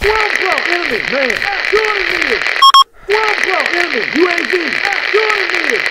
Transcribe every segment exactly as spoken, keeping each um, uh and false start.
twelve twelve, enemy, man, two hundred meters. twelve twelve, enemy, U A V, two hundred meters.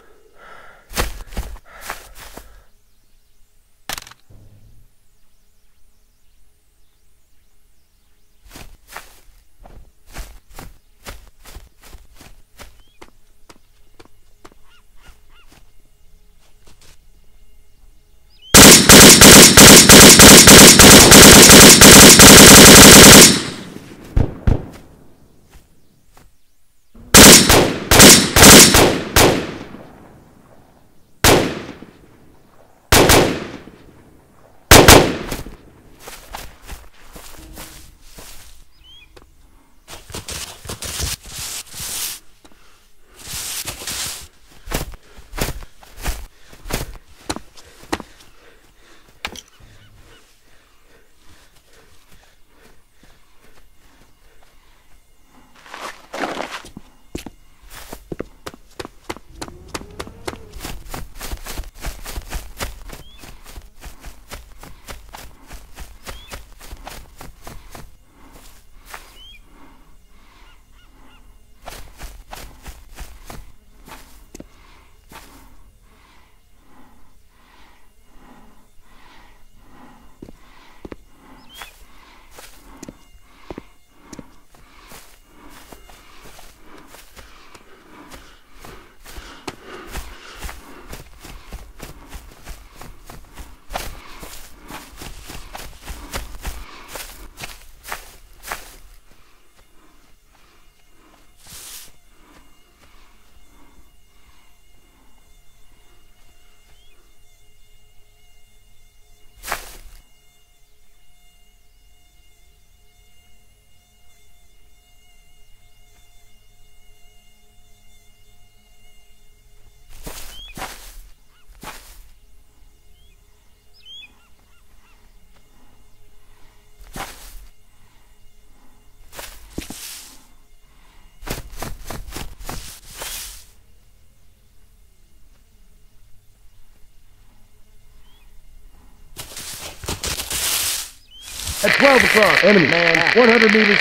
At twelve o'clock, enemy, man, one hundred meters.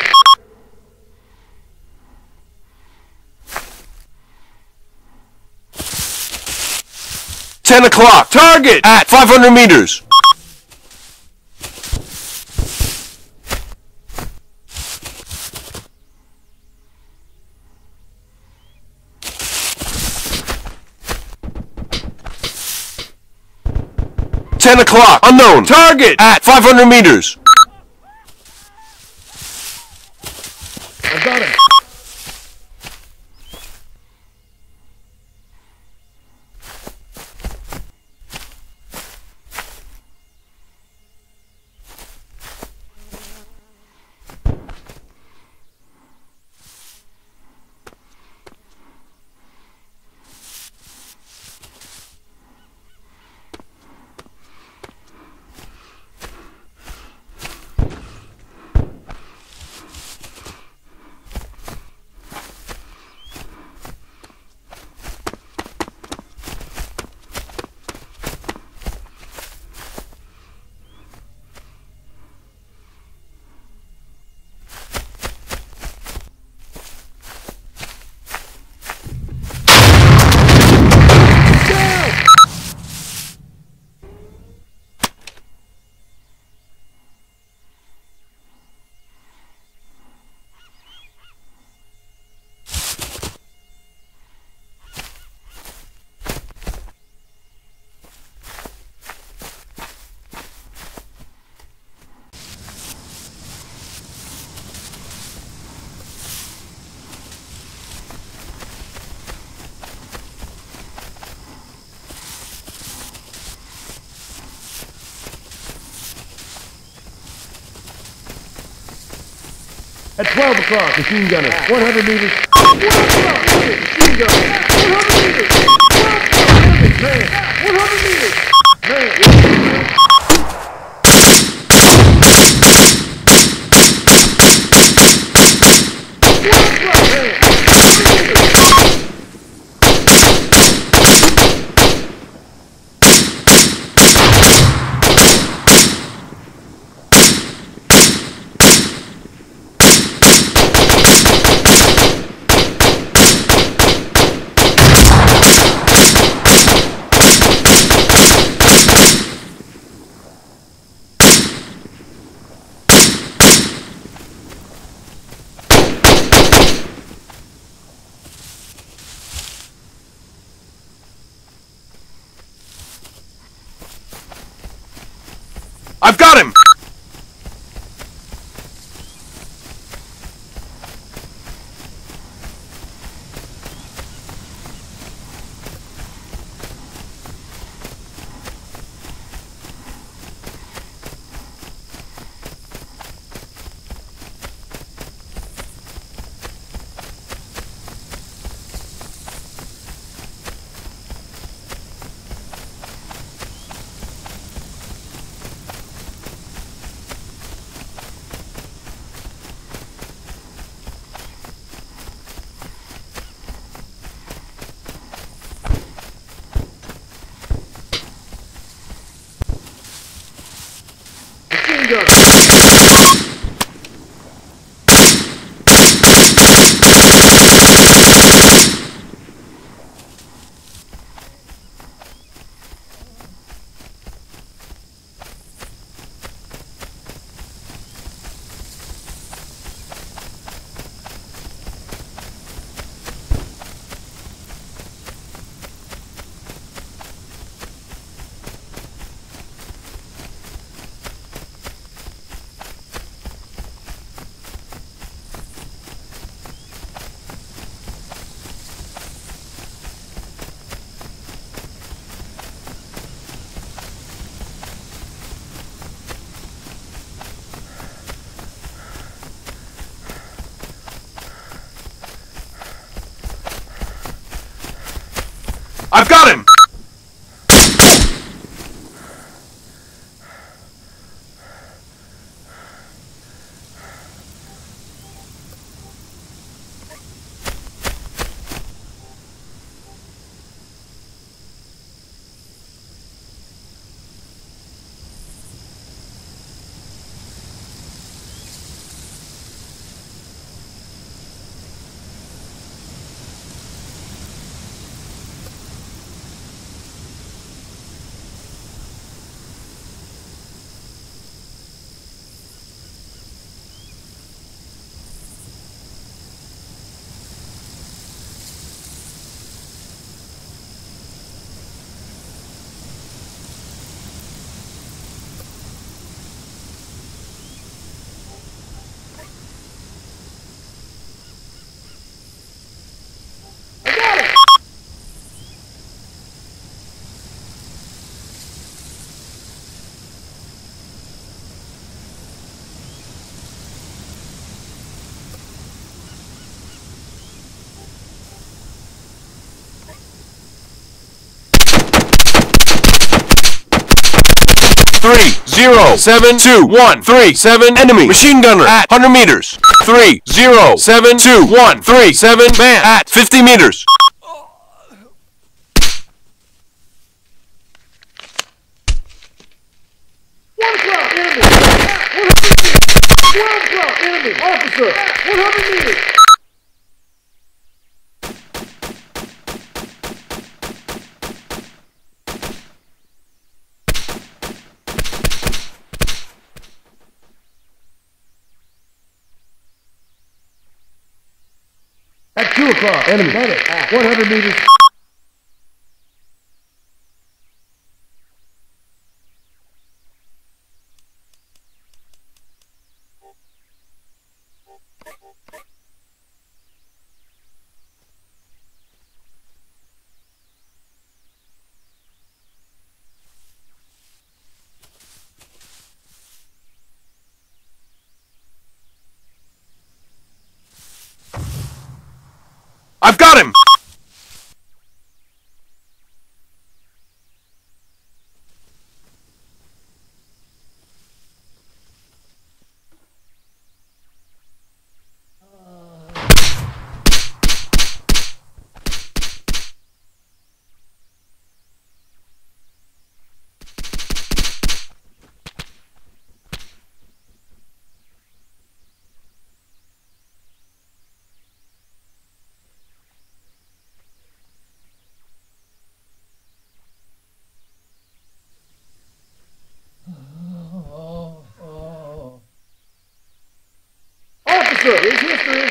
ten o'clock, target at five hundred meters. ten o'clock, unknown, target at five hundred meters. I got him. At twelve o'clock, machine gunner, one hundred meters. twelve o'clock, machine gunner, one hundred meters. twelve o'clock, man, one hundred meters. Man. I've got him! Machine gun. I've got him! Three, zero, seven, two, one, three, seven, enemy, machine gunner at one hundred meters. Three, zero, seven, two, one, three, seven, man at fifty meters. One o'clock, enemy! one hundred meters! One o'clock, enemy! Officer! one hundred meters! At two o'clock, enemy! At one hundred meters! I've got him! Officer, is history!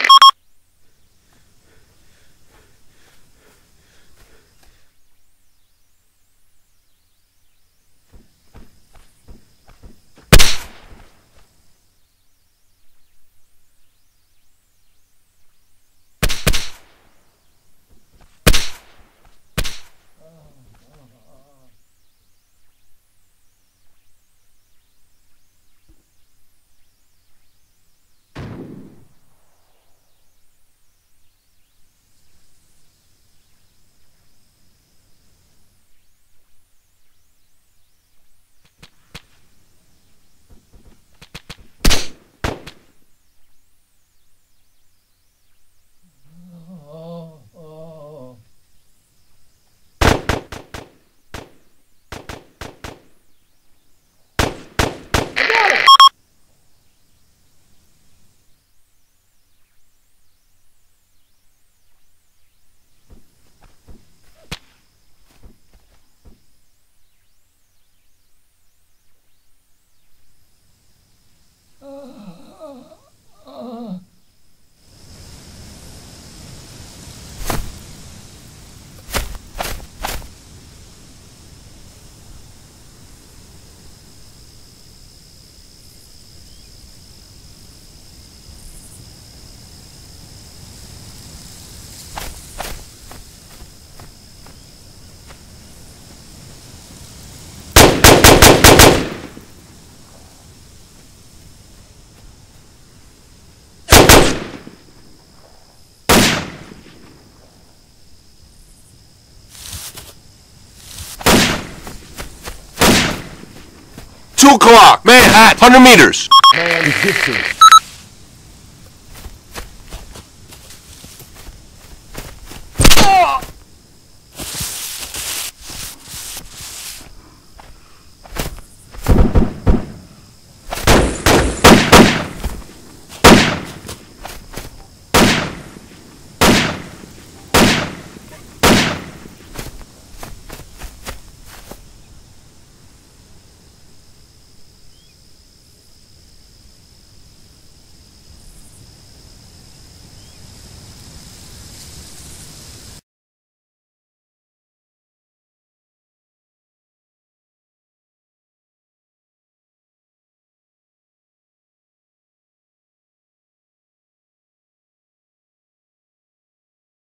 two o'clock. Man at one hundred meters. Man is history.